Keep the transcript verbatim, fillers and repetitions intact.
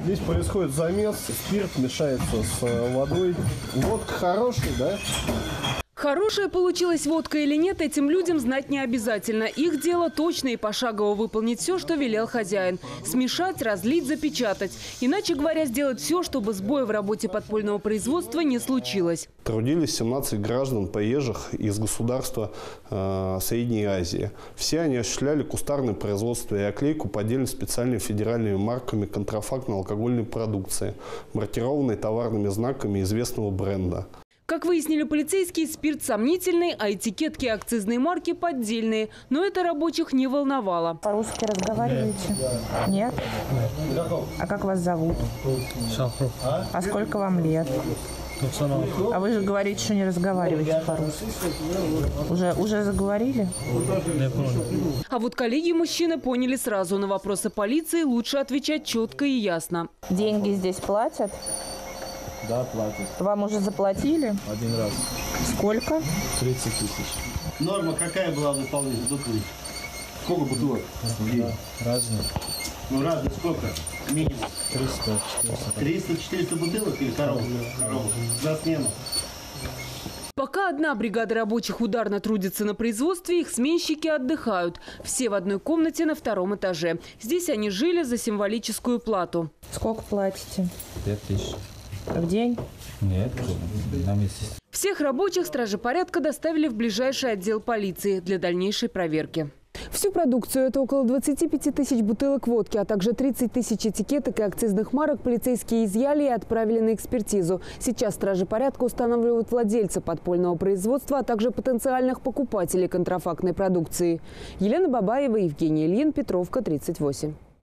Здесь происходит замес, спирт мешается с водой. Водка хорошая, да? Хорошая получилась водка или нет, этим людям знать не обязательно. Их дело точно и пошагово выполнить все, что велел хозяин. Смешать, разлить, запечатать. Иначе говоря, сделать все, чтобы сбоя в работе подпольного производства не случилось. Трудились семнадцать граждан приезжих из государства э, Средней Азии. Все они осуществляли кустарное производство и оклейку поддельно специальными федеральными марками контрафактной алкогольной продукции, маркированной товарными знаками известного бренда. Как выяснили полицейские, спирт сомнительный, а этикетки акцизной марки поддельные. Но это рабочих не волновало. По-русски разговариваете? Нет? А как вас зовут? Шахров. А сколько вам лет? А вы же говорите, что не разговариваете по-русски. Уже, уже заговорили? А вот коллеги мужчины поняли сразу. На вопросы полиции лучше отвечать четко и ясно. Деньги здесь платят? Да, платят. Вам уже заплатили? Один раз. Сколько? тридцать тысяч. Норма какая была выполнена? Сколько бутылок? Да, разные. Ну разные сколько? Минимум. триста четыреста. триста-четыреста бутылок или коробок? Коробок. За смену. Пока одна бригада рабочих ударно трудится на производстве, их сменщики отдыхают. Все в одной комнате на втором этаже. Здесь они жили за символическую плату. Сколько платите? Пять тысяч. В день? Нет, на месяц. Всех рабочих стражи порядка доставили в ближайший отдел полиции для дальнейшей проверки. Всю продукцию, это около двадцати пяти тысяч бутылок водки, а также тридцать тысяч этикеток и акцизных марок полицейские изъяли и отправили на экспертизу. Сейчас стражи порядка устанавливают владельца подпольного производства, а также потенциальных покупателей контрафактной продукции. Елена Бабаева, Евгений Ильин, Петровка, тридцать восемь.